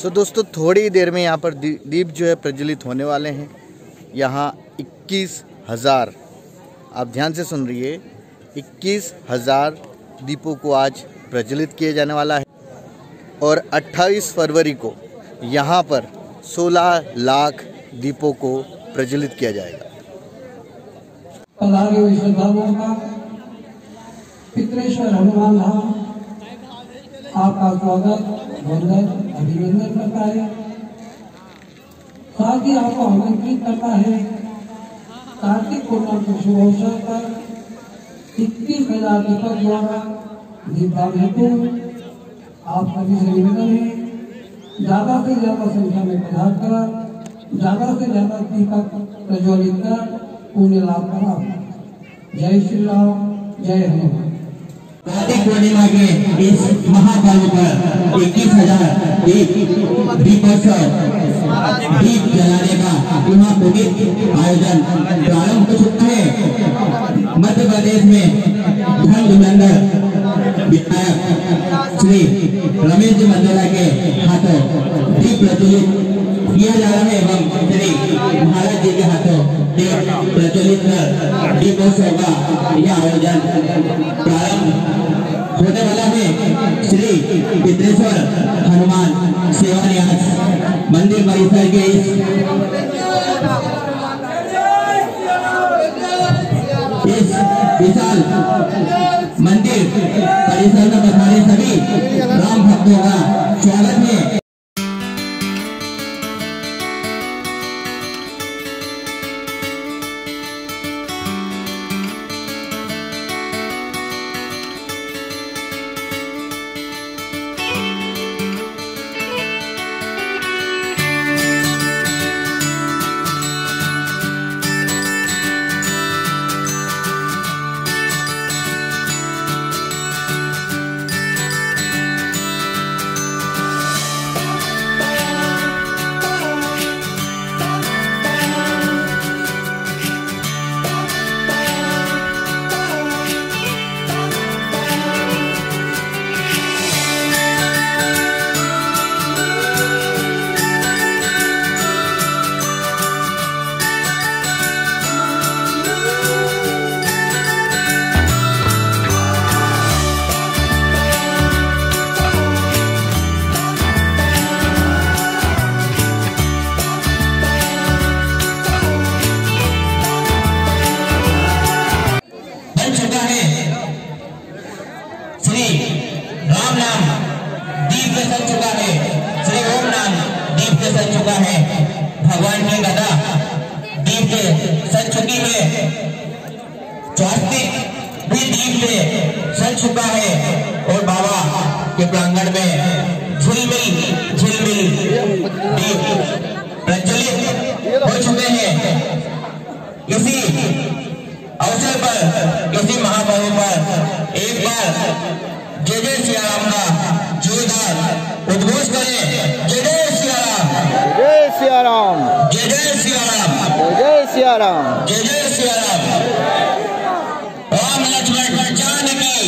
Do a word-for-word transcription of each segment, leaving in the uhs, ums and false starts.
तो दोस्तों थोड़ी देर में यहाँ पर दीप जो है प्रज्वलित होने वाले हैं। यहाँ इक्कीस हज़ार, आप ध्यान से सुन रही है, इक्कीस हज़ार दीपों को आज प्रज्वलित किया जाने वाला है और अट्ठाईस फरवरी को यहाँ पर सोलह लाख दीपों को प्रज्वलित किया जाएगा। पितरेश्वर हनुमान धाम आपका स्वागत वंदन अभिनंदन करता है। साथ ही आपको आमंत्रित करता है कार्तिक पूर्णिमा के शुभ अवसर पर इक्कीस हजार दीपक द्वारा दीपदान हेतु आप सभी से निवेदन है ज्यादा से ज्यादा संख्या में पधार कर ज्यादा से ज्यादा दीपक प्रज्वलित कर पुण्य लाभ करा। जय श्री राम, जय हनुमान। कार्तिक पूर्णिमा के इस महापर्व पर इक्कीस हजार दीपोत्सव दीप जलाने का यहाँ पवित्र आयोजन प्रारंभ हो चुका है। मध्य प्रदेश में धन धुरंधर विधायक श्री रमेश जी मंडला के हाथों दीप प्रज्वलित किया जा रहा है एवं श्री महाराज जी के हाथों दीप प्रज्वलित कर दीपोत्सव का यह आयोजन प्रारंभ होने वाला है। श्री पितरेश्वर हनुमान सेवा न्यास मंदिर परिसर के इस इस विशाल मंदिर परिसर में पधारे सभी राम भक्तों का स्वागत है। श्री राम नाम दीप के सज चुका है, श्री ओम नाम दीप के सज चुका है, भगवान की गदा दीप के सज चुकी है, स्वास्तिक भी दीप के सज चुका है और बाबा के प्रांगण में झिलमिल झिलमिल दीप प्रज्वलित हो चुके हैं। इसी अवसर पर, इसी महापर्व पर एक बार जय जय सिया राम का जोरदार उद्घोष करें। जय जय सिया राम, जय सिया राम, जय जय सिया राम, जय सिया राम, जय जय सिया राम। राम लक्ष्मण जानकी।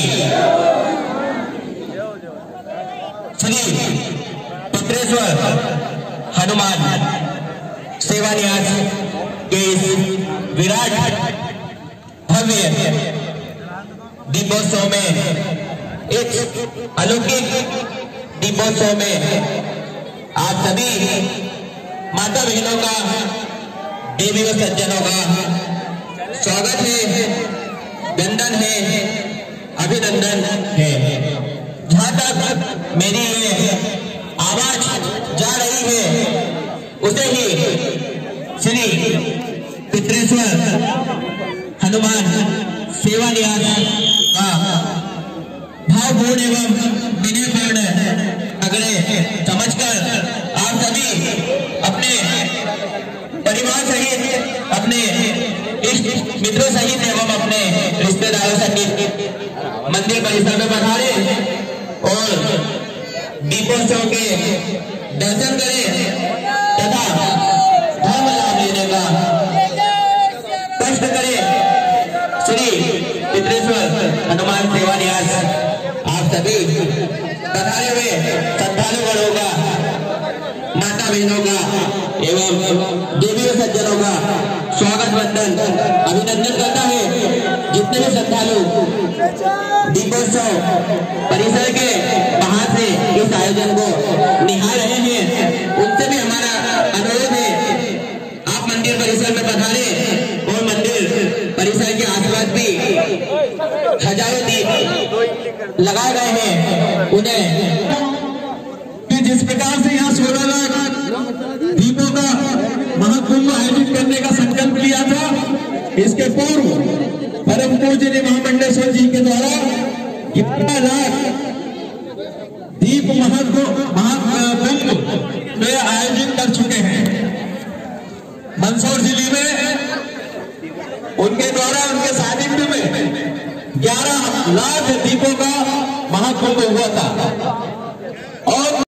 श्री पितरेश्वर हनुमान सेवा न्यास के इस विराट भव्य दीपोत्सव में, इस अलौकिक दीपोत्सव में आप सभी माता बहनों का, देवी व सज्जनों का स्वागत है, वंदन है, अभिनंदन है। जहां तक मेरी ये आवाज जा रही है उसे ही श्री पितरेश्वर हनुमान सेवा न्यास का भावपूर्ण एवं विनयपूर्ण अगले समझकर आप सभी अपने परिवार सहित, अपने इष्ट मित्रों सहित एवं अपने रिश्तेदारों सहित मंदिर परिसर में पधारे और दीपोत्सव के दर्शन करें तथा धर्म लाभ लेने का कष्ट करें। श्री पितरेश्वर हनुमान सेवा न्यास आप सभी पधारे हुए श्रद्धालुगणों का बहनों का एवं देवी और सज्जनों का स्वागत वंदन अभिनंदन करता है। जितने भी श्रद्धालु दीपोत्सव परिसर के बाहर से इस आयोजन को निहार रहे हैं, उनसे भी हमारा अनुरोध है आप मंदिर परिसर में पधारे और मंदिर परिसर के आसपास भी हजारों दीप लगाए गए हैं उन्हें कि जिस प्रकार से यहाँ सोलह लाख दीपों का महाकुंभ आयोजित करने का संकल्प लिया था, इसके पूर्व परम पूज्य महामंडलेश्वर जी के द्वारा ग्यारह लाख दीप महाकुंभ महाकुंभ में आयोजित कर चुके हैं। मंदसौर जिले में उनके द्वारा उनके सानिध्य में ग्यारह लाख दीपों का महाकुंभ हुआ था और